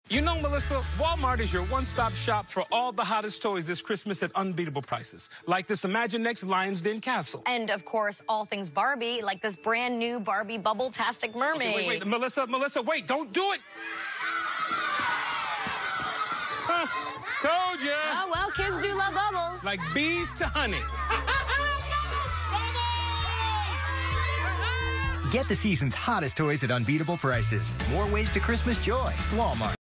You know, Melissa, Walmart is your one-stop shop for all the hottest toys this Christmas at unbeatable prices. Like this Imagine Next Lion's Den Castle. And, of course, all things Barbie, like this brand new Barbie bubble Tastic Mermaid. Okay, wait, Melissa, wait, don't do it! Told ya! Oh, well, kids do love bubbles. Like bees to honey. Get the season's hottest toys at unbeatable prices. More ways to Christmas joy. Walmart.